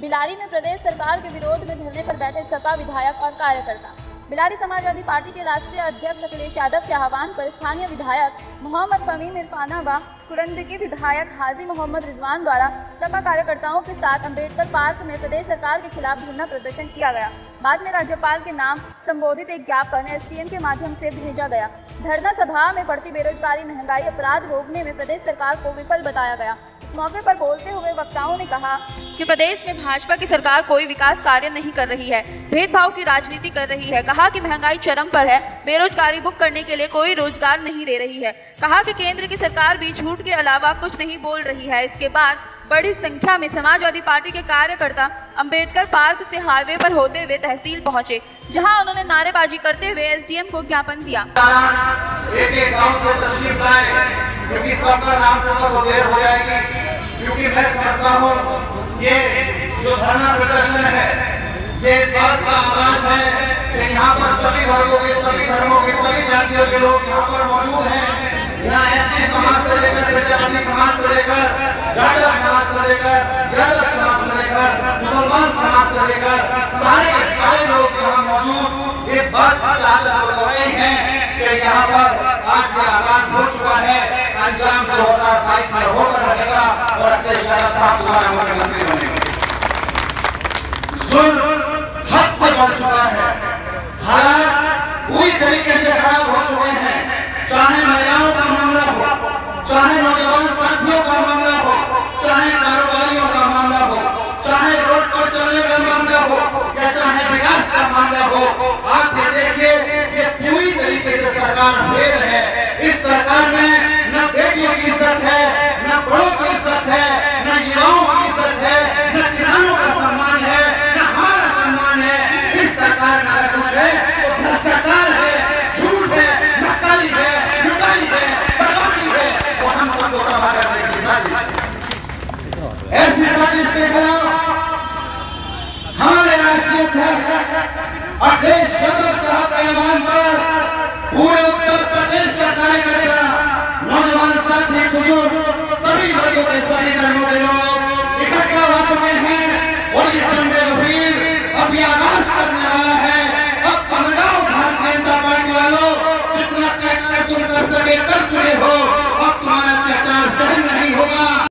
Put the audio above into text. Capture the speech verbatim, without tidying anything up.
बिलारी में प्रदेश सरकार के विरोध में धरने पर बैठे सपा विधायक और कार्यकर्ता। बिलारी समाजवादी पार्टी के राष्ट्रीय अध्यक्ष अखिलेश यादव के आह्वान पर स्थानीय विधायक मोहम्मद फमीम इरफाना व कुरंदगी विधायक हाजी मोहम्मद रिजवान द्वारा सपा कार्यकर्ताओं के साथ अंबेडकर पार्क में प्रदेश सरकार के खिलाफ धरना प्रदर्शन किया गया। बाद में राज्यपाल के नाम संबोधित एक ज्ञापन एसडीएम के माध्यम से भेजा गया। धरना सभा में बढ़ती बेरोजगारी, महंगाई, अपराध रोकने में प्रदेश सरकार को विफल बताया गया। इस मौके पर बोलते हुए वक्ताओं ने कहा कि प्रदेश में भाजपा की सरकार कोई विकास कार्य नहीं कर रही है, भेदभाव की राजनीति कर रही है। कहा कि महंगाई चरम पर है, बेरोजगारी बुक करने के लिए कोई रोजगार नहीं दे रही है। कहा कि केंद्र की सरकार भी झूठ के अलावा कुछ नहीं बोल रही है। इसके बाद बड़ी संख्या में समाजवादी पार्टी के कार्यकर्ता अंबेडकर पार्क से हाईवे पर होते हुए तहसील पहुंचे, जहां उन्होंने नारेबाजी करते हुए एसडीएम को ज्ञापन दिया। एक एक गांव से तशरीफ लाए, क्योंकि सबका नाम चुका तो देर हो जाएगी। क्योंकि मैं समझता हूँ ये जो धरना प्रदर्शन है ये इस बात का आगाज है कि यहाँ पर सभी वर्गों के, सभी धर्मों के, सभी जातियों के लोग यहाँ पर मौजूद हैं। यहाँ एसटी समाज से लेकर प्रजापति समाज से लेकर जाटव समाज से लेकर यादव समाज से लेकर मुसलमान समाज से लेकर सारे के सारे लोग यहाँ मौजूद इस बात की शहादत हो रहे हैं कि यहाँ पर आज ये आगाज हो चुका है। अंजाम दो हजार बाईस में होकर रहेगा और अखिलेश यादव साहब दोबारा मुख्यमंत्री बनेंगे। जुल्म हद से बढ़ चुका है, हालात पूरी तरीके से खराब हो चुके हैं। चाहे महिलाओं का मामला हो, चाहे नौजवान साथियों का मामला हो, चाहे कारोबारियों का मामला हो, चाहे रोड पर चलने का मामला हो या चाहे विकास का मामला हो, आप ये देखिए ये पूरी तरीके से सरकार फेल है। इस सरकार में न बेटियों की इज्जत है, न बड़ों की इज्जत है, न युवाओं की इज्जत है, न किसानों का सम्मान है, न हमारा सम्मान है। इस सरकार में अगर कुछ है तो भ्रष्टाचार है, झूठ है, नक्काली है, लुटाई है, बर्बादी है। तो हम सबको तबाह करने की साजिश, ऐसी साजिश के खिलाफ हमारे राष्ट्रीय अध्यक्ष अखिलेश यादव साहब के आह्वान पर पूरे उत्तर प्रदेश का कार्यकर्ता, नौजवान साथी, बुजुर्ग, सभी वर्गों के, सभी धर्मों के लोग इकट्ठा हो चुके हैं और ये जंग अबीर अभी आगाज करने वाला है। अब समझाओ भारतीय जनता पार्टी वालों, जितना अत्याचार तुम कर सके कर चुके हो, अब तुम्हारा अत्याचार सहन